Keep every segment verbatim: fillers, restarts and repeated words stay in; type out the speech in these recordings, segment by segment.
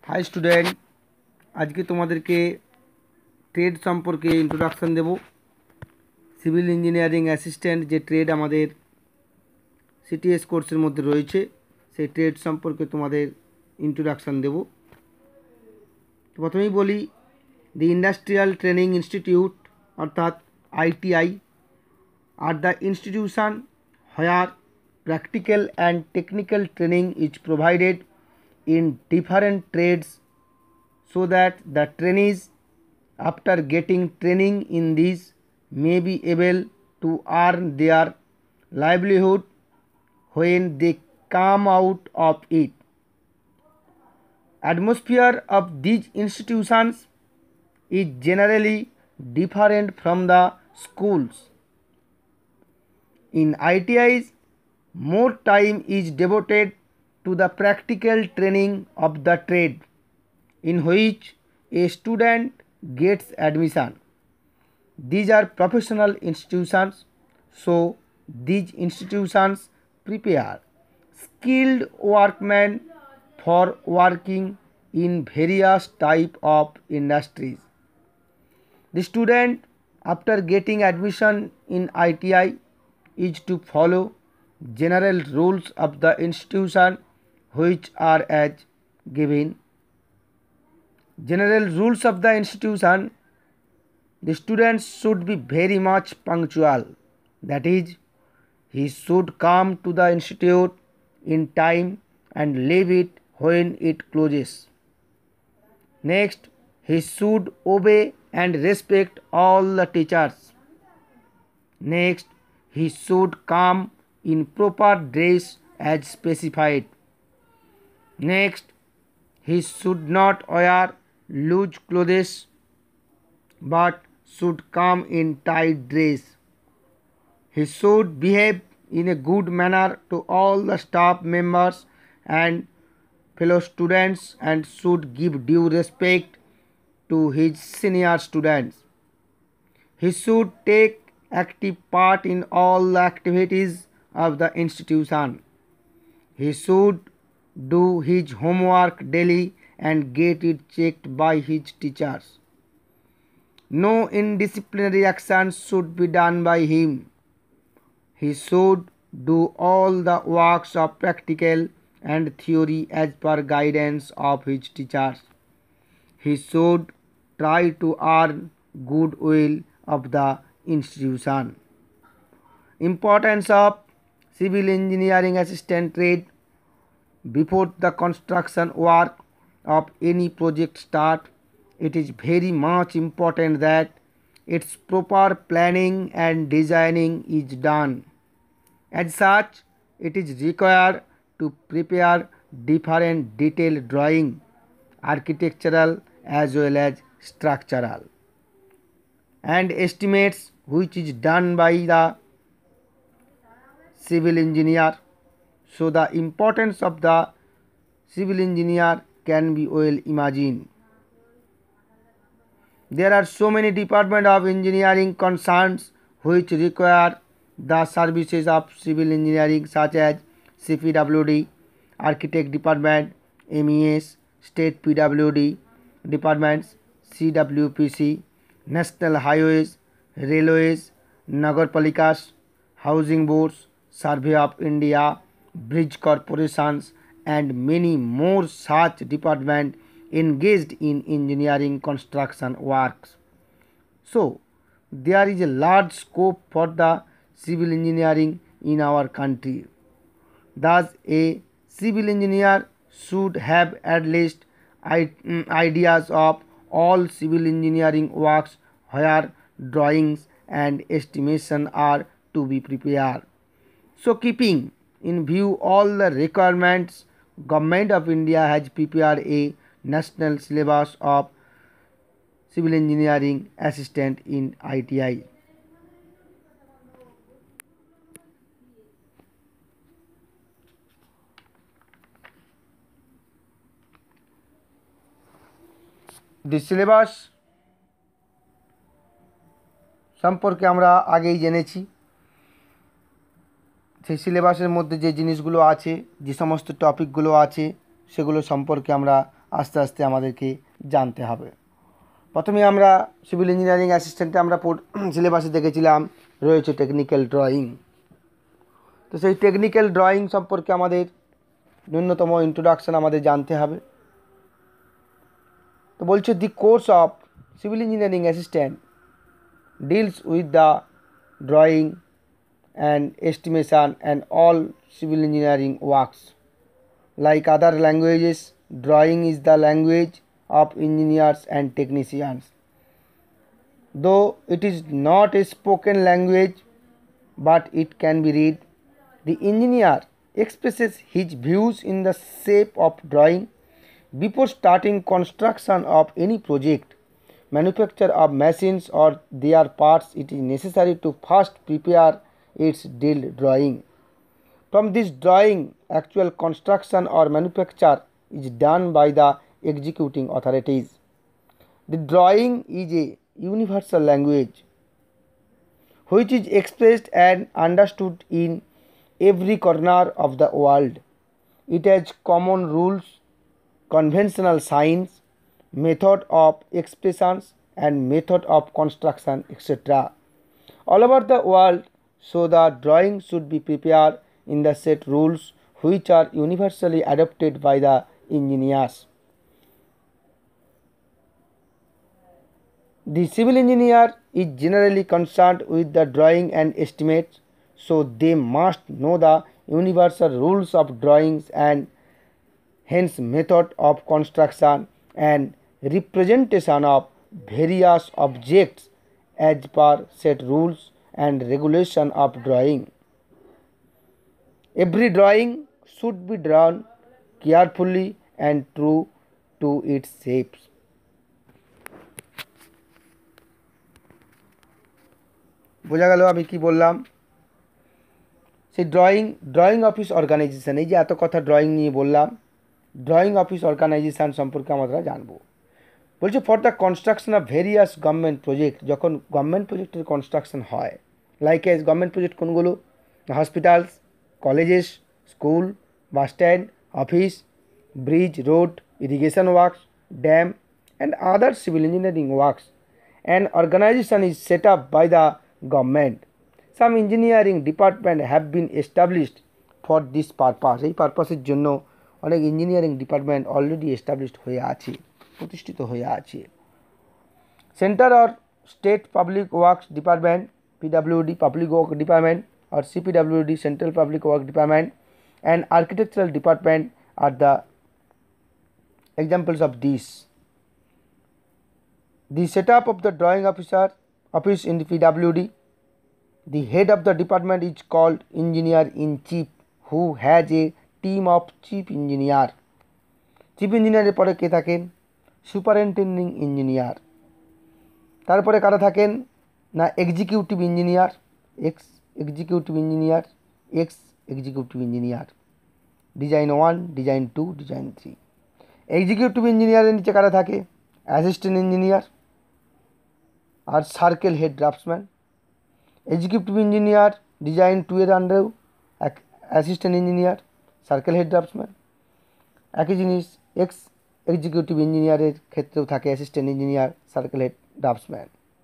High student आज के तुम्हादेरके ट्रेड सम्पर्के इंट्रोडक्शन देव सिविल इंजिनियारिंग असिस्टैंट जे ट्रेड आमादेर सीटीएस कोर्सेर मध्य रयेछे सेई ट्रेड सम्पर्के तुम्हादेर इंट्रोडक्शन देव। प्रथमेई बोली द इंडस्ट्रियल ट्रेनिंग इंस्टीट्यूट अर्थात ITI are the institution where practical and technical training is provided in different trades so that the trainees after getting training in these may be able to earn their livelihood when they come out of it. Atmosphere of these institutions is generally different from the schools. In I T Is, more time is devoted to the practical training of the trade in which a student gets admission. These are professional institutions, so these institutions prepare skilled workmen for working in various type of industries. The student, after getting admission in I T I, is to follow general rules of the institution which are as given. General rules of the institution: the student should be very much punctual, that is, he should come to the institute in time and leave it when it closes. Next, he should obey and respect all the teachers. Next, he should come in proper dress as specified. Next, he should not wear loose clothes but should come in tight dress. He should behave in a good manner to all the staff members and fellow students and should give due respect to his senior students. He should take active part in all the activities of the institution. He should do his homework daily and get it checked by his teachers. No indisciplinary action should be done by him. He should do all the works of practical and theory as per guidance of his teachers. He should try to earn goodwill of the institution. Importance of civil engineering assistant trade: before the construction work of any project start, it is very much important that its proper planning and designing is done. As such, it is required to prepare different detailed drawing, architectural as well as structural, and estimates which is done by the civil engineer. So the importance of the civil engineer can be well imagined. There are so many departments of engineering concerns which require the services of civil engineering, such as C P W D, Architect Department, M E S, State P W D departments, C W P C, National Highways, Railways, Nagarpalikas, Housing Boards, Survey of India, Bridge Corporations, and many more such departments engaged in engineering construction works. So, there is a large scope for the civil engineering in our country. Thus, a civil engineer should have at least ideas of all civil engineering works where drawings and estimation are to be prepared. So, keeping in view all the requirements, Government of India has prepared a national syllabus of civil engineering assistant in I T I. The syllabus সম্পর্কে আমরা আগেই জেনেছি। সেই সিলেবাসের মধ্যে যে জিনিসগুলো আছে, যে সমস্ত টপিকগুলো আছে, সেগুলো সম্পর্কে আমরা আস্তে আস্তে আমাদেরকে জানতে হবে। প্রথমে আমরা সিভিল ইঞ্জিনিয়ারিং অ্যাসিস্ট্যান্টে আমরা সিলেবাসে দেখেছিলাম রয়েছে টেকনিক্যাল ড্রয়িং। তো সেই টেকনিক্যাল ড্রয়িং সম্পর্কে আমাদের ন্যূনতম ইন্ট্রোডাকশন আমাদের জানতে হবে। তো বলছে the course of civil engineering assistant deals with the drawing and estimation and all civil engineering works like other languages. Drawing is the language of engineers and technicians. Though it is not a spoken language, but it can be read. The engineer expresses his views in the shape of drawing. Before starting construction of any project, manufacture of machines or their parts, it is necessary to first prepare its detailed drawing. From this drawing, actual construction or manufacture is done by the executing authorities. The drawing is a universal language which is expressed and understood in every corner of the world. It has common rules, conventional signs, method of expressions and method of construction, et cetera. All over the world, so the drawing should be prepared in the set rules which are universally adopted by the engineers. The civil engineer is generally concerned with the drawing and estimates, so they must know the universal rules of drawings and hence method of construction and representation of various objects as per set rules and regulation of drawing. Every drawing should be drawn carefully and true to its shapes. বোঝা গেল আমি কি বললাম। সেই drawing drawing office organisation, এই যে এত কথা ড্রয়িং নিয়ে বললাম, ড্রয়িং অফিস অর্গানাইজেশান সম্পর্কে আমরা জানবো। বলছে for the construction of various government project, যখন গভর্নমেন্ট প্রজেক্টের কনস্ট্রাকশন হয়, লাইক এজ গভর্নমেন্ট প্রজেক্ট কোনগুলো? Hospitals, colleges, school, bus stand, office, bridge, road, irrigation works, dam and other civil engineering works. An organization is set up by the government. Some engineering department have been established for this purpose. এই পারপাসের জন্য অনেক engineering department already established হয়ে আছে, প্রতিষ্ঠিত হয়ে আছে। Centre or state public works department, PWD public work department or C P W D Central Public Work Department and Architectural Department are the examples of these. The setup of the drawing officer office in the P W D. The head of the department is called engineer in chief, who has a team of chief engineer. Chief engineer এর পরে কে থাকেন? Superintending engineer. তারপরে কারা থাকেন না? Executive engineer, ex executive engineer, ex executive engineer, design one, design two, design three. Executive ইঞ্জিনিয়ারের নিচে কারা থাকে? অ্যাসিস্ট্যান্ট ইঞ্জিনিয়ার আর circle head draftsman. Executive engineer design two এর আন্ডারেও assistant engineer, circle head draftsman. একই জিনিস এক্স এক্সিকিউটিভ ইঞ্জিনিয়ারের ক্ষেত্রেও থাকে assistant engineer, circle head draftsman.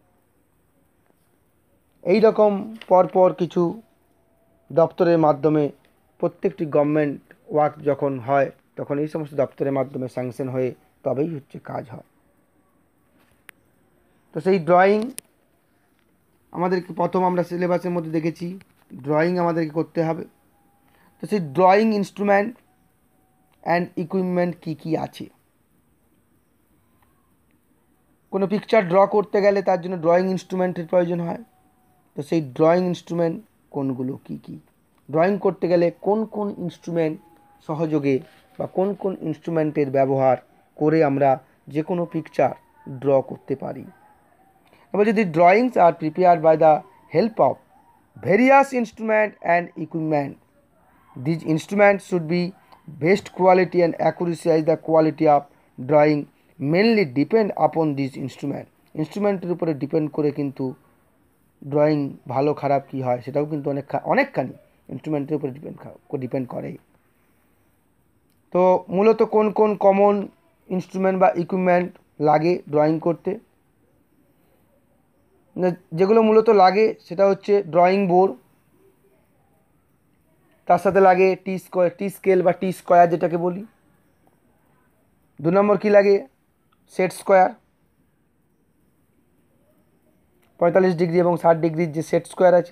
এই রকম পরপর কিছু দপ্তরের মাধ্যমে প্রত্যেকটি গভর্নমেন্ট ওয়ার্ক যখন হয় তখন এই সমস্ত দপ্তরের মাধ্যমে স্যাংশন হয়ে তবেই হচ্ছে কাজ হয়। তো সেই ড্রয়িং আমাদেরকে প্রথম আমরা সিলেবাসের মধ্যে দেখেছি ড্রয়িং আমাদেরকে করতে হবে। তো সেই ড্রয়িং ইনস্ট্রুমেন্ট অ্যান্ড ইকুইপমেন্ট কী কী আছে? কোনো পিকচার ড্র করতে গেলে তার জন্য ড্রয়িং ইনস্ট্রুমেন্টের প্রয়োজন হয়। তো সেই ড্রয়িং ইনস্ট্রুমেন্ট কোনগুলো কী কী? ড্রয়িং করতে গেলে কোন কোন ইনস্ট্রুমেন্ট সহযোগে বা কোন কোন ইনস্ট্রুমেন্টের ব্যবহার করে আমরা যে কোনো পিকচার ড্র করতে পারি? এবার যদি drawings are prepared by the help of various instrument and equipment, these instrument should be best quality and accuracy as the quality of drawing mainly depend upon these instrument. ইনস্ট্রুমেন্টের উপরে depend করে কিন্তু drawing ভালো খারাপ কী হয় সেটাও কিন্তু অনেক অনেকখানি ইনস্ট্রুমেন্টের উপরে ডিপেন্ড ডিপেন্ড করে। তো মূলত কোন কোন কমন ইনস্ট্রুমেন্ট বা ইকুইপমেন্ট লাগে ড্রয়িং করতে, যেগুলো মূলত লাগে সেটা হচ্ছে ড্রয়িং বোর্ড, তার সাথে লাগে টি স্কোয়ার টি স্কেল বা টি স্কোয়ার যেটাকে বলি। দু নম্বর কী লাগে, সেট স্কোয়ার, পঁয়তাল্লিশ ডিগ্রি এবং ষাট ডিগ্রির যে সেট স্কোয়ার আছে।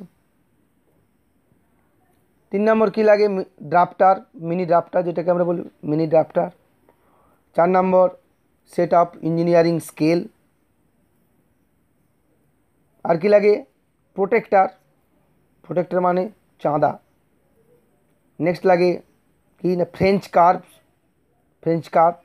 তিন নম্বর কী লাগে, ড্রাফটার, মিনি ড্রাফটার যেটাকে আমরা বলি মিনি ড্রাফটার। চার নম্বর সেট আপ ইঞ্জিনিয়ারিং স্কেল। আর কি লাগে, প্রোটেক্টার, প্রোটেক্টার মানে চাঁদা। নেক্সট লাগে কি না, ফ্রেঞ্চ কার্ভ, ফ্রেঞ্চ কার্ভ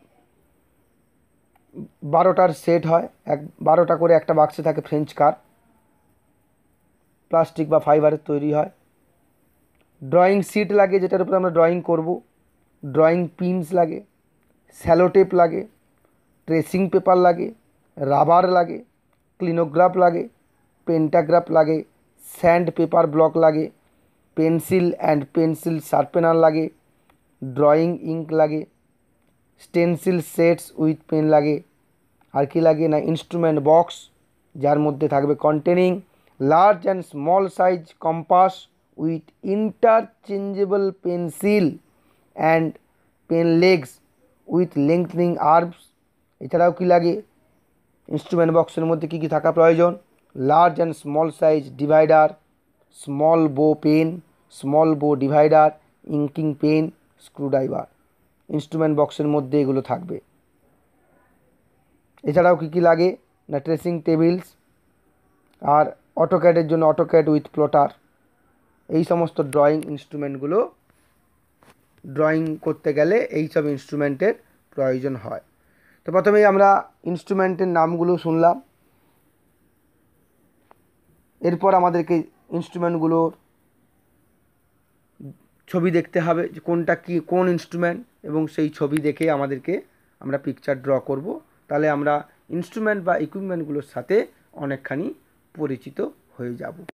বারোটার সেট হয়, এক বারোটা করে একটা বাক্সে থাকে ফ্রেঞ্চ কার্ভ, প্লাস্টিক বা ফাইবারের তৈরি হয়। ড্রয়িং শিট লাগে যেটার উপরে আমরা ড্রয়িং করব। ড্রয়িং পিনস লাগে, স্যালোটেপ লাগে, ট্রেসিং পেপার লাগে, রাবার লাগে, ক্লিনোগ্রাফ লাগে, পেন্টাগ্রাফ লাগে, স্যান্ড পেপার ব্লক লাগে, পেন্সিল অ্যান্ড পেন্সিল শার্পেনার লাগে, ড্রয়িং ইঙ্ক লাগে, স্টেনসিল সেটস উইথ পেন লাগে। আর কি লাগে না, ইনস্ট্রুমেন্ট বক্স যার মধ্যে থাকবে containing large and small size compass with interchangeable pencil and pen legs with lengthening arms. এছাড়াও কি লাগে, ইনস্ট্রুমেন্ট বক্সের মধ্যে কী কী থাকা প্রয়োজন, large and small size divider, small bow pen, small bow divider, inking pen, screwdriver. Instrument বক্সের মধ্যে এগুলো থাকবে। এছাড়াও কী কী লাগে না, ট্রেসিং টেবিলস, আর অটোক্যাডের জন্য অটোক্যাড উইথ প্লটার। এই সমস্ত ড্রয়িং ইনস্ট্রুমেন্টগুলো ড্রয়িং করতে গেলে এই সব ইনস্ট্রুমেন্টের প্রয়োজন হয়। তো প্রথমেই আমরা ইনস্ট্রুমেন্টের নামগুলো শুনলাম, এরপর আমাদেরকে ইনস্ট্রুমেন্টগুলোর ছবি দেখতে হবে যে কোনটা কি কোন ইনস্ট্রুমেন্ট, এবং সেই ছবি দেখে আমাদেরকে আমরা পিকচার ড্র করব। তাহলে আমরা ইনস্ট্রুমেন্ট বা ইকুইপমেন্টগুলোর সাথে অনেকখানি পরিচিত হয়ে যাব।